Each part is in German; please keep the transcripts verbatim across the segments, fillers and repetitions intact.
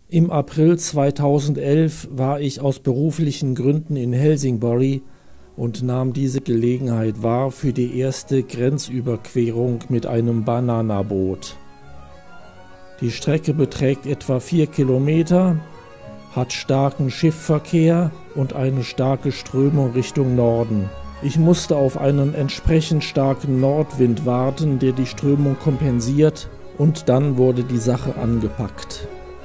Im April zweitausendelf war ich aus beruflichen Gründen in Helsingborg und nahm diese Gelegenheit wahr für die erste Grenzüberquerung mit einem Bananaboot. Die Strecke beträgt etwa vier Kilometer, hat starken Schiffverkehr und eine starke Strömung Richtung Norden. Ich musste auf einen entsprechend starken Nordwind warten, der die Strömung kompensiert, und dann wurde die Sache angepackt.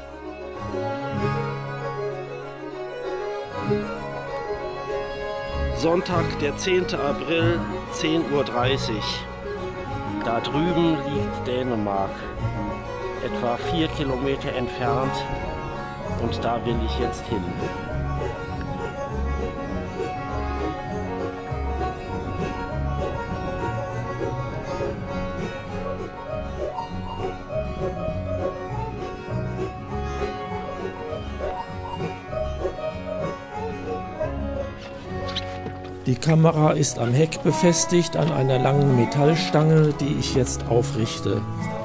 Sonntag, der zehnte April, zehn Uhr dreißig. Da drüben liegt Dänemark, etwa vier Kilometer entfernt, und da will ich jetzt hin. Die Kamera ist am Heck befestigt an einer langen Metallstange, die ich jetzt aufrichte.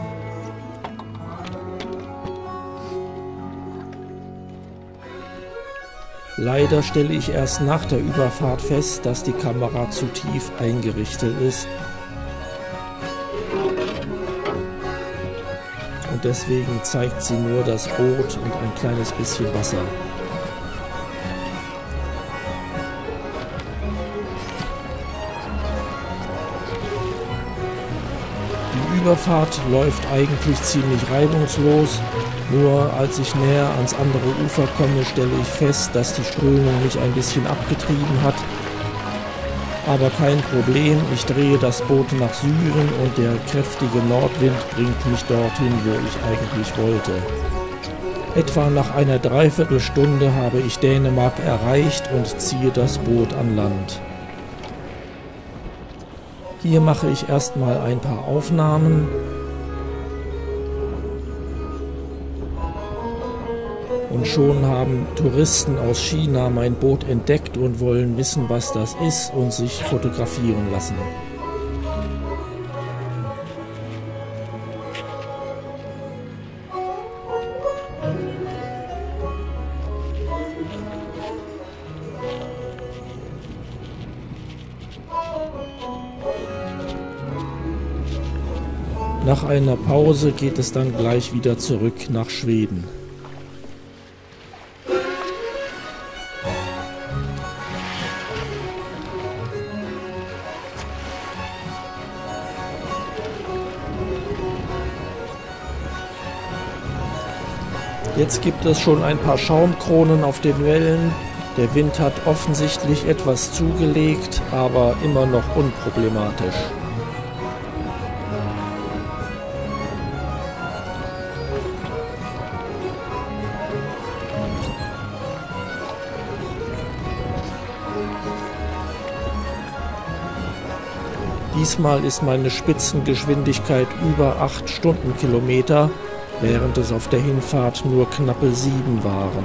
Leider stelle ich erst nach der Überfahrt fest, dass die Kamera zu tief eingerichtet ist. Und deswegen zeigt sie nur das Boot und ein kleines bisschen Wasser. Die Überfahrt läuft eigentlich ziemlich reibungslos, nur als ich näher ans andere Ufer komme, stelle ich fest, dass die Strömung mich ein bisschen abgetrieben hat. Aber kein Problem, ich drehe das Boot nach Süden und der kräftige Nordwind bringt mich dorthin, wo ich eigentlich wollte. Etwa nach einer Dreiviertelstunde habe ich Dänemark erreicht und ziehe das Boot an Land. Hier mache ich erstmal ein paar Aufnahmen. Und schon haben Touristen aus China mein Boot entdeckt und wollen wissen, was das ist und sich fotografieren lassen. Nach einer Pause geht es dann gleich wieder zurück nach Schweden. Jetzt gibt es schon ein paar Schaumkronen auf den Wellen. Der Wind hat offensichtlich etwas zugelegt, aber immer noch unproblematisch. Diesmal ist meine Spitzengeschwindigkeit über acht Stundenkilometer, während es auf der Hinfahrt nur knappe sieben waren.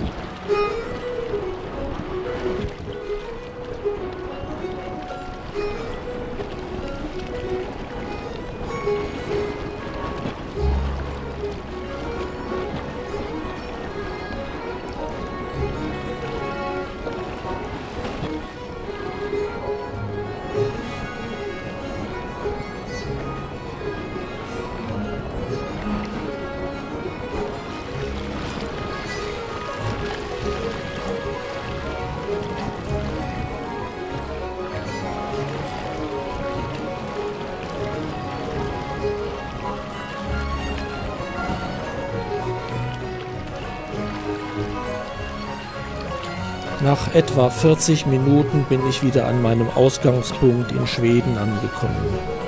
Nach etwa vierzig Minuten bin ich wieder an meinem Ausgangspunkt in Schweden angekommen.